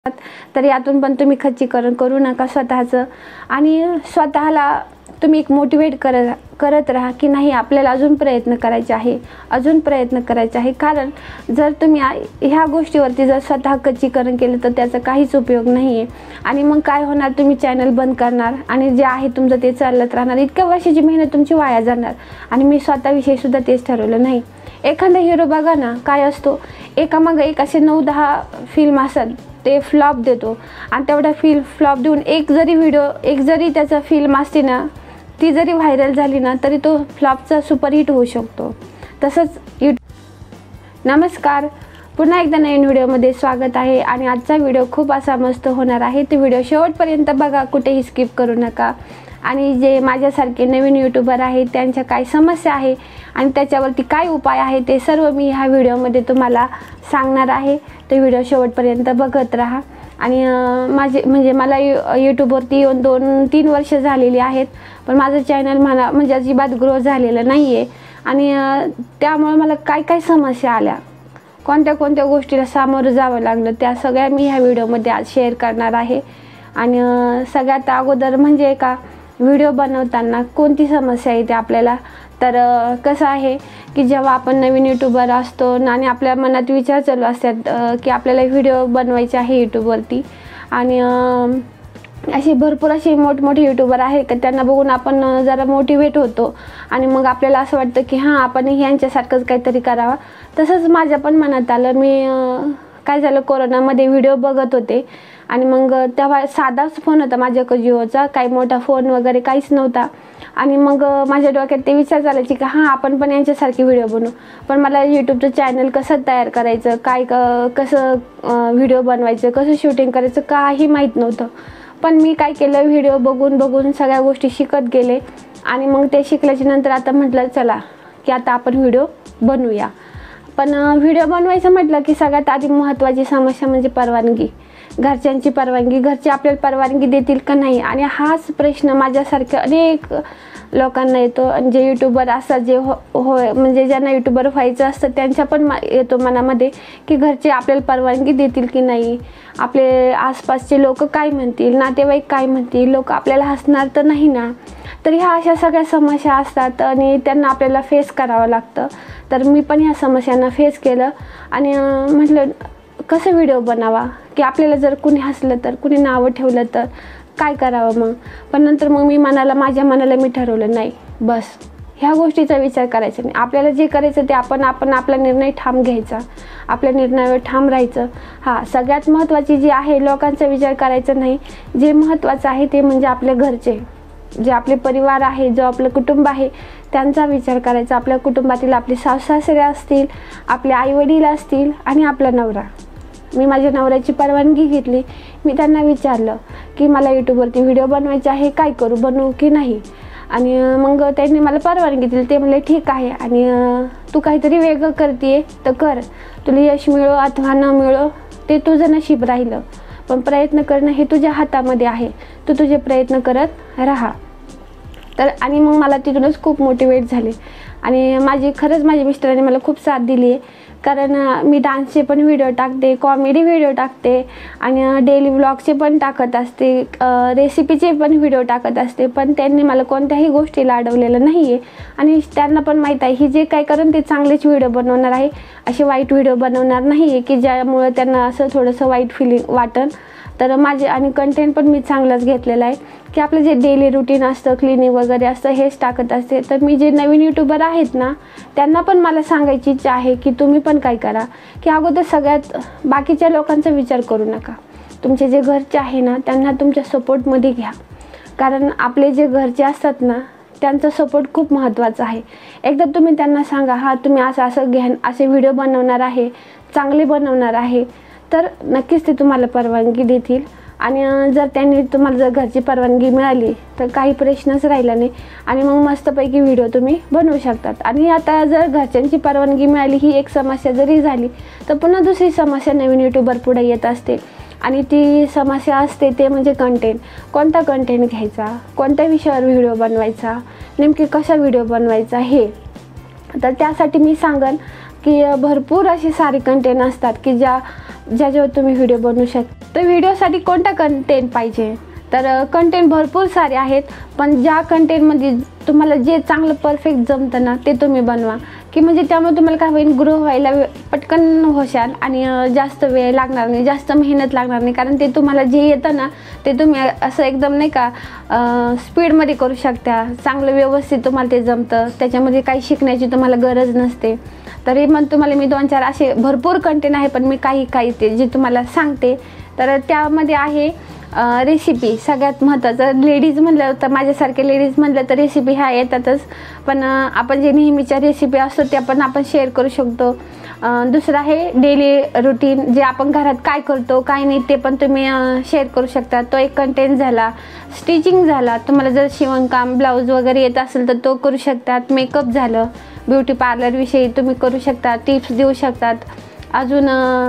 तर यातून पण तुम्ही खच्चीकरण करू नका स्वतःचं आणि स्वतःला तुम्ही एक मोटिवेट करत राहा की नाही आपल्याला अजून प्रयत्न करायचे आहे कारण जर तुम्ही ह्या गोष्टीवरती जर स्वतः खच्चीकरण केलं तर त्याचा काहीच उपयोग नाही आहे आणि मग काय होणार तुम्ही चॅनल बंद करणार आणि जे आहे तुमचं ते चालत राहणार इतक्या वर्षाची मेहनत तुमची वाया जाणार आणि मी स्वतःविषयी सुद्धा तेच ठरवलं नाही। एखादा हिरो बघा ना काय असतो एकामागे एक असे 9-10 फिल्म असतात ते फ्लॉप देतो आणि तेवढा फ्लॉप देऊन एक जरी त्याचा फिल्म असते ना ती जरी व्हायरल झाली ना तरी तो फ्लॉपचा सुपरहिट होऊ शकतो। तसंच नमस्कार पुन्हा एकदा नवीन व्हिडिओमध्ये स्वागत आहे आणि आजचा व्हिडिओ खूप असा मस्त होणार आहे। तो व्हिडिओ शेवटपर्यंत बघा कुठेही स्किप करू नका आणि जे माझ्यासारखे नवीन यूट्यूबर आहेत त्यांच्या काय समस्या आहे आणि त्याच्यावरती काय उपाय आहे ते सर्व मी ह्या व्हिडिओमध्ये तुम्हाला सांगणार आहे। तो व्हिडिओ शेवटपर्यंत बघत राहा आणि मला यूट्यूबवरती येऊन 2-3 वर्ष झालेली आहेत पण माझं चॅनल म्हणजे अजिबात ग्रो झालेलं नाही आहे आणि त्यामुळे मला काय समस्या आल्या कोणत्या गोष्टीला सामोरं जावं लागलं त्या सगळ्या मी ह्या व्हिडिओमध्ये आज शेअर करणार आहे। आणि सगळ्यात अगोदर म्हणजे का व्हिडिओ बनवताना कोणती समस्या येते आपल्याला तर कसं आहे की जेव्हा आपण नवीन यूट्यूबर असतो आणि आपल्या मनात विचार चालू असतात की आपल्याला व्हिडिओ बनवायचे आहे यूट्यूबवरती आणि असे भरपूर असे मोठमोठे यूट्यूबर आहेत की त्यांना बघून आपण जरा मोटिवेट होतो आणि मग आपल्याला असं वाटतं की हां आपण यांच्यासारखंच काहीतरी करावं। तसंच माझ्या पण मनात आलं मी काय झालं कोरोनामध्ये व्हिडिओ बघत होते आणि मग तेव्हा साधाच फोन होता माझ्याकडे जिओचा काही मोठा फोन वगैरे काहीच नव्हता आणि मग माझ्या डोक्यात ते विचार चालायचे की हां आपण पण यांच्यासारखी व्हिडिओ बनवू पण मला यूट्यूबचं चॅनल कसं तयार करायचं कसं व्हिडिओ बनवायचं कसं शूटिंग करायचं काही माहीत नव्हतं। पण मी काय केलं व्हिडिओ बघून सगळ्या गोष्टी शिकत गेले आणि मग ते शिकल्याच्या नंतर आता म्हटलं चला की आता आपण व्हिडिओ बनवूया। पण व्हिडिओ बनवायचं म्हटलं की सगळ्यात आधी महत्त्वाची समस्या म्हणजे परवानगी घरच्यांची परवानगी घरचे आपल्याला परवानगी देतील का नाही आणि हाच प्रश्न माझ्यासारख्या अनेक लोकांना येतो आणि जे यूट्यूबर असतात जे म्हणजे ज्यांना यूट्यूबर व्हायचं असतं त्यांच्या पण येतो मनामध्ये की घरचे आपल्याला परवानगी देतील की नाही आपले आसपासचे लोक काय म्हणतील नातेवाईक काय म्हणतील लोक आपल्याला हसणार तर नाही ना। तर ह्या अशा सगळ्या समस्या असतात आणि त्यांना आपल्याला फेस करावं लागतं। तर मी पण ह्या समस्यांना फेस केलं आणि म्हटलं कसं व्हिडिओ बनावा की आपल्याला जर कुणी हसलं तर कुणी नावं ठेवलं तर काय करावं मग। पण नंतर मग माझ्या मनाला मी ठरवलं नाही बस ह्या गोष्टीचा विचार करायचा नाही आपल्याला जे करायचं ते आपण आपला निर्णय ठाम घ्यायचा आपल्या निर्णयावर ठाम राहायचं। हां सगळ्यात महत्त्वाची जी आहे लोकांचा विचार करायचा नाही जे महत्त्वाचं आहे ते म्हणजे आपले घरचे जे आपले परिवार आहे जो आपलं कुटुंब आहे त्यांचा विचार करायचा आपल्या कुटुंबातील आपले सासू-सासरे असतील आपले आईवडील असतील आणि आपला नवरा। मी माझ्या नवऱ्याची परवानगी घेतली मी त्यांना विचारलं की मला यूट्यूबवरती व्हिडिओ बनवायचे आहे काय करू बनवू की नाही आणि मग त्यांनी मला परवानगी दिली ते म्हणले ठीक आहे आणि तू काहीतरी वेगळं करते तर कर तुला यश मिळो अथवा न मिळो ते तुझं नशीब राहिलं पण प्रयत्न करणं हे तुझ्या हातामध्ये आहे तू तुझे प्रयत्न करत राहा। तर आणि मग मला तिथूनच खूप मोटिवेट झाले आणि माझ्या मिस्टरांनी मला खूप साथ दिली आहे कारण मी डान्सचे पण व्हिडिओ टाकते कॉमेडी व्हिडिओ टाकते आणि डेली व्लॉगचे पण टाकत असते रेसिपीचे पण व्हिडिओ टाकत असते पण त्यांनी मला कोणत्याही गोष्टीला अडवलेलं नाही आहे आणि त्यांना पण माहीत आहे ही जे काय करेन ते चांगलेच व्हिडिओ बनवणार आहे असे वाईट व्हिडिओ बनवणार नाही आहे की ज्यामुळे त्यांना असं थोडंसं वाईट फिलिंग वाटेल। तर माझे आणि कंटेंट पण मी चांगलाच घेतलेला आहे की आपलं जे डेली रुटीन असतं क्लिनिक वगैरे असतं हेच टाकत असते। तर मी जे नवीन यूट्यूबर आहेत ना त्यांना पण मला सांगायची इच्छा आहे की तुम्ही पण काय करा की अगोदर सगळ्यात बाकीच्या लोकांचा विचार करू नका तुमचे जे घरचे आहे ना त्यांना तुमच्या सपोर्टमध्ये घ्या कारण आपले जे घरचे असतात ना त्यांचा सपोर्ट खूप महत्त्वाचा आहे। एकदा तुम्ही त्यांना सांगा हां तुम्ही असं घ्या असे व्हिडिओ बनवणार आहे चांगले बनवणार आहे तर नक्कीच ते तुम्हाला परवानगी देतील आणि जर घरची परवानगी मिळाली तर काही प्रश्नच राहिला नाही आणि मग मस्तपैकी व्हिडिओ तुम्ही बनवू शकतात। आणि आता जर घरच्यांची परवानगी मिळाली ही एक समस्या जरी झाली तर पुन्हा दुसरी समस्या नवीन यूट्यूबर पुढे येत असते आणि ती समस्या असते ते म्हणजे कंटेंट कोणता कंटेंट घ्यायचा कोणत्या विषयावर व्हिडिओ बनवायचा नेमकी कसा व्हिडिओ बनवायचा हे। तर त्यासाठी मी सांगेन की भरपूर असे सारे कंटेंट असतात की ज्याच्यावर तुम्ही व्हिडिओ बनवू शकता तर व्हिडिओसाठी कोणता कंटेंट पाहिजे, तर कंटेंट भरपूर सारे आहेत, पण ज्या कंटेंटमध्ये तुम्हाला जे चांगलं परफेक्ट जमतं ना ते तुम्ही बनवा, की म्हणजे त्यामुळे तुम्हाला काय होईल, ग्रो व्हायला पटकन होशाल आणि जास्त वेळ लागणार नाही, जास्त मेहनत लागणार नाही. कारण ते तुम्हाला जे येतं ना ते तुम्ही असं एकदम नाही का स्पीडमध्ये करू शकता, चांगलं व्यवस्थित तुम्हाला ते जमतं, त्याच्यामध्ये काही शिकण्याची तुम्हाला गरज नसते. तरी मग तुम्हाला मी 2-4 असे भरपूर कंटेंट आहे, पण मी काही ते जे तुम्हाला सांगते. तर त्यामध्ये आहे रेसिपी. सगळ्यात महत्त्वाचं लेडीज म्हणलं तर, माझ्यासारखे लेडीज म्हणलं तर रेसिपी ह्या येतातच, पण आपण जे नेहमीच्या रेसिपी असतो त्या पण आपण शेअर करू शकतो. दुसरं आहे डेली रुटीन, जे आपण घरात काय करतो काय नाही ते पण तुम्ही शेअर करू शकता, तो एक कंटेंट झाला. स्टिचिंग झाला, तुम्हाला जर शिवणकाम ब्लाऊज वगैरे येत असेल तर तो करू शकतात. मेकअप झालं, ब्युटी पार्लरविषयी तुम्ही करू शकता, टिप्स देऊ शकतात. अजून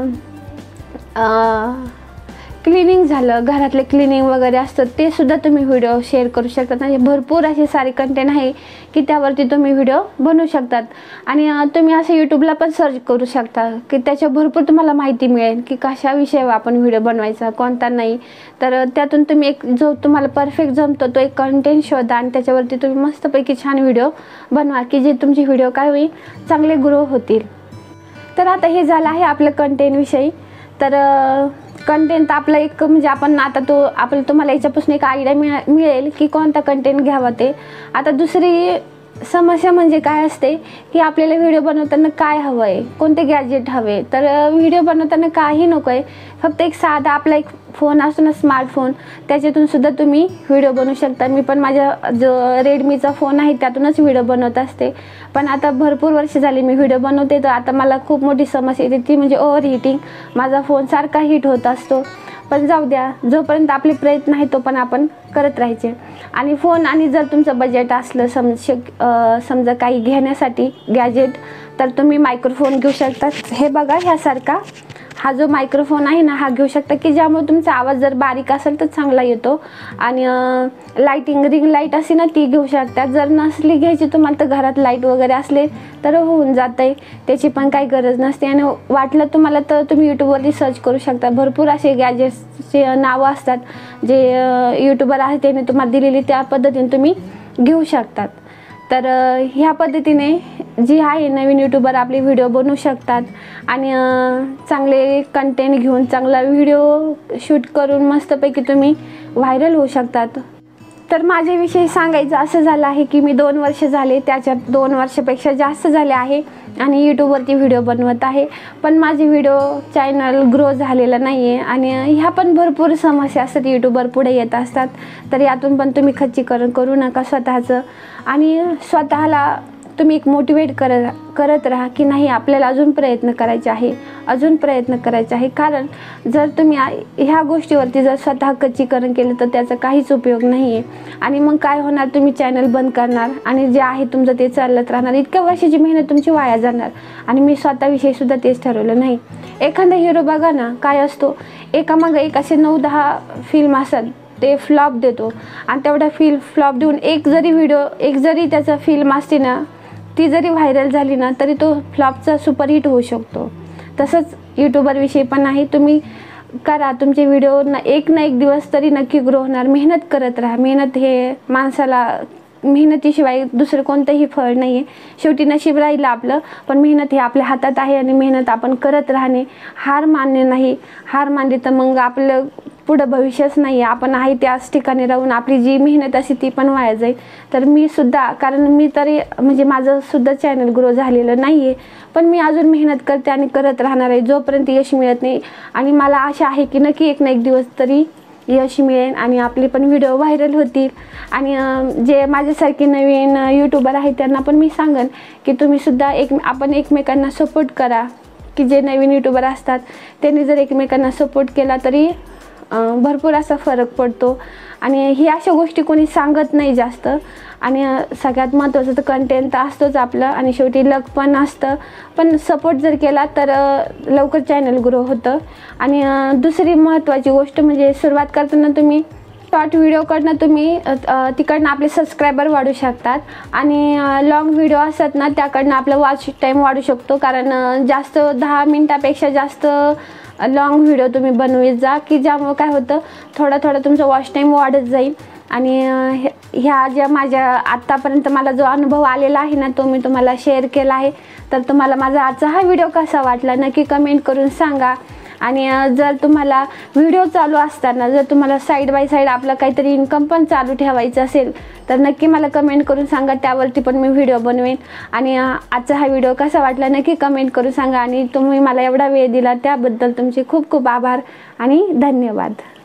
क्लिनिंग झालं, घरातले क्लिनिंग वगैरे असतं ते सुद्धा तुम्ही व्हिडिओ शेअर करू शकतात. म्हणजे भरपूर असे सारे कंटेंट आहे की त्यावरती तुम्ही व्हिडिओ बनवू शकतात. आणि तुम्ही असं यूट्यूबला पण सर्च करू शकता की त्याच्या भरपूर तुम्हाला माहिती मिळेल की कशा विषयावर आपण व्हिडिओ बनवायचा, कोणता नाही. तर त्यातून तुम्ही एक जो तुम्हाला परफेक्ट जमतो तो एक कंटेंट शोधा आणि त्याच्यावरती तुम्ही मस्तपैकी छान व्हिडिओ बनवा, की जे तुमचे व्हिडिओ काय होईल, चांगले ग्रो होतील. तर आता हे झालं आहे आपलं कंटेंटविषयी. तर कंटेंट आपलं एक म्हणजे आपण आता तुम्हाला याच्यापासून एक आयडिया मिळेल की कोणता कंटेंट घ्यावा ते. आता दुसरी समस्या म्हणजे काय असते की आपल्याला व्हिडिओ बनवताना काय हवं आहे, कोणते गॅजेट हवे. तर व्हिडिओ बनवताना काही नको आहे, फक्त एक साधा आपला एक फोन असतो ना, स्मार्टफोन, त्याच्यातून सुद्धा तुम्ही व्हिडिओ बनवू शकता. मी पण माझ्या जो रेडमीचा फोन आहे त्यातूनच व्हिडिओ बनवत असते. पण आता भरपूर वर्ष झाली मी व्हिडिओ बनवते, तर आता मला खूप मोठी समस्या येते ती म्हणजे ओव्हर हिटिंग. माझा फोन सारखा हीट होत असतो. पण जाऊ द्या, जोपर्यंत आपले प्रयत्न आहे तो पण आपण करत राहायचे. आणि फोन, आणि जर तुमचं बजेट असलं समजा काही घेण्यासाठी गॅजेट, तर तुम्ही मायक्रोफोन घेऊ शकता. हे बघा, ह्यासारखा हा जो मायक्रोफोन आहे ना, हा घेऊ शकता, की ज्यामुळे तुमचा आवाज जर बारीक असेल तर चांगला येतो. आणि लाईटिंग, रिंग लाईट असे ना ती घेऊ शकता. जर नसली घ्यायची तुम्हाला तर घरात लाईट वगैरे असले तर होऊन जातं आहे, त्याची पण काही गरज नसते. आणि वाटलं तुम्हाला तर तुम्ही यूट्यूबवरती सर्च करू शकता. भरपूर असे गॅजेट्सचे नावं असतात जे यूट्यूबर आहे त्याने तुम्हाला दिलेली, त्या पद्धतीने तुम्ही घेऊ शकतात. तर ह्या पद्धतीने जी आहे नवीन यूट्यूबर आपले व्हिडिओ बनवू शकतात आणि चांगले कंटेंट घेऊन चांगला व्हिडिओ शूट करून मस्तपैकी तुम्ही व्हायरल होऊ शकतात. तर माझ्याविषयी सांगायचं असं झालं आहे की मी 2 वर्ष झाले, त्याच्यात 2 वर्षापेक्षा जास्त झाले आहे आणि यूट्यूबवरती व्हिडिओ बनवत आहे. पण माझे व्हिडिओ चॅनल ग्रो झालेलं नाही आहे आणि ह्या पण भरपूर समस्या असतात, यूट्यूबर पुढे येत असतात. तर यातून पण तुम्ही खच्चीकरण करू नका स्वतःचं, आणि स्वतःला तुम्ही एक मोटिवेट करत राहा की नाही, आपल्याला अजून प्रयत्न करायचे आहे. कारण जर तुम्ही ह्या गोष्टीवरती जर स्वतः खच्चीकरण केलं तर त्याचा काहीच उपयोग नाही आहे. आणि मग काय होणार, तुम्ही चॅनल बंद करणार आणि जे आहे तुमचं ते चालत राहणार. इतक्या वर्षाची मेहनत तुमची वाया जाणार. आणि मी स्वतःविषयी सुद्धा तेच ठरवलं नाही. एखादा हिरो बघा ना, काय असतो, एकामागं एक असे 9-10 फिल्म असतात, ते फ्लॉप देतो. आणि तेवढा फ्लॉप देऊन एक जरी त्याचा फिल्म असते ना, ती जरी व्हायरल झाली ना, तरी तो फ्लॉपचा सुपरहिट होऊ शकतो. तसंच यूट्यूबरविषयी पण आहे. तुम्ही करा, तुमचे व्हिडिओ ना एक दिवस तरी नक्की ग्रो होणार. मेहनत करत राहा. मेहनत हे माणसाला, मेहनतीशिवाय दुसरं कोणतंही फळ नाही आहे. शेवटी नशीब राहिलं आपलं, पण मेहनत हे आपल्या हातात आहे आणि मेहनत आपण करत राहणे. हार मानणे नाही. हार मानली तर मग आपलं पुढं भविष्यच नाही आहे. आपण आहे त्याच ठिकाणी राहून आपली जी मेहनत असते ती पण वाया जाईल. तर मी सुद्धा, कारण मी तरी म्हणजे माझं सुद्धा चॅनल ग्रो झालेलं नाही आहे, पण मी अजून मेहनत करते आणि करत राहणार आहे जोपर्यंत यश मिळत नाही. आणि मला आशा आहे की नक्की एक ना एक दिवस तरी यश मिळेल आणि आपले पण व्हिडिओ व्हायरल होतील. आणि जे माझ्यासारखे नवीन यूट्यूबर आहेत त्यांना पण मी सांगेन की तुम्ही सुद्धा आपण एकमेकांना सपोर्ट करा. की जे नवीन यूट्यूबर असतात त्यांनी जर एकमेकांना सपोर्ट केला तरी भरपूर असा फरक पडतो. आणि ही अशा गोष्टी कोणी सांगत नाही जास्त. आणि सगळ्यात महत्त्वाचं तर कंटेंट तर असतोच आपलं, आणि शेवटी लक पण असतं. पण सपोर्ट जर केला तर लवकर चॅनल ग्रो होतं. आणि दुसरी महत्त्वाची गोष्ट म्हणजे सुरुवात करताना तुम्ही शॉर्ट व्हिडिओकडनं तुम्ही तिकडनं आपले सबस्क्रायबर वाढू शकतात. आणि लॉंग व्हिडिओ असतात ना त्याकडनं आपलं वॉच टाईम वाढू शकतो. कारण जास्त 10 मिनटापेक्षा जास्त लॉंग व्हिडिओ तुम्ही बनवत जा, की ज्यामुळे काय होतं थोडा थोडा तुमचा वॉच टाईम वाढत जाईल. आणि ह्या ज्या माझ्या आत्तापर्यंत मला जो अनुभव आलेला आहे ना तो मी तुम्हाला शेअर केला आहे. तर तुम्हाला माझा आजचा हा व्हिडिओ कसा वाटला नक्की कमेंट करून सांगा. आणि जर तुम्हाला व्हिडिओ चालू असताना जर तुम्हाला साईड बाय साईड आपलं काहीतरी इन्कम पण चालू ठेवायचं असेल तर नक्की मला कमेंट करून सांगा, त्यावरती पण मी व्हिडिओ बनवेन. आणि आजचा हा व्हिडिओ कसा वाटला नक्की कमेंट करून सांगा. आणि तुम्ही मला एवढा वेळ दिला त्याबद्दल तुमचे खूप खूप आभार आणि धन्यवाद.